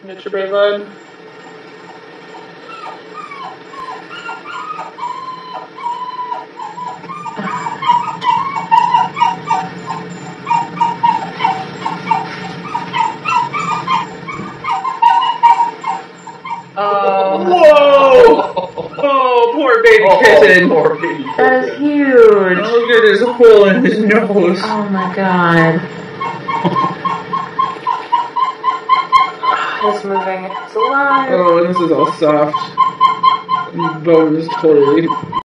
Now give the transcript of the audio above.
Get your brave bud. Whoa! Oh, poor baby kitten. Poor baby kitten. That is huge. Look at his hole in his nose. Oh my god. It's moving. It's alive. Oh, and this is all soft. Bones totally